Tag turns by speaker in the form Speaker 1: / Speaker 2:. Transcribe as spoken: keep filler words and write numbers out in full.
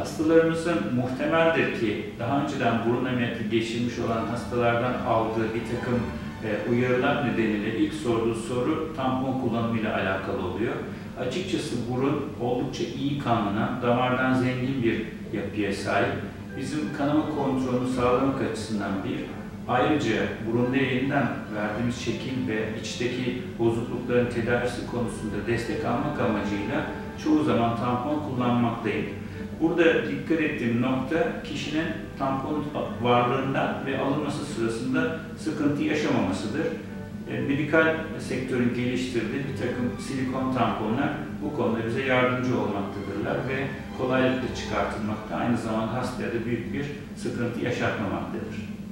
Speaker 1: Hastalarımızın muhtemeldir ki daha önceden burun ameliyatı geçirmiş olan hastalardan aldığı bir takım e, uyarılar nedeniyle ilk sorduğu soru tampon kullanımıyla alakalı oluyor. Açıkçası burun oldukça iyi kanlanan, damardan zengin bir yapıya sahip. Bizim kanama kontrolünü sağlamak açısından bir, ayrıca burunda yayından verdiğimiz şekil ve içteki bozuklukların tedavisi konusunda destek almak amacıyla çoğu zaman tampon kullanmaktayım. Burada dikkat ettiğim nokta kişinin tampon varlığından ve alınması sırasında sıkıntı yaşamamasıdır. Medikal sektörün geliştirdiği bir takım silikon tamponlar bu konuda bize yardımcı olmaktadırlar ve kolaylıkla çıkartılmakta, aynı zamanda hastaya da büyük bir sıkıntı yaşatmamaktadır.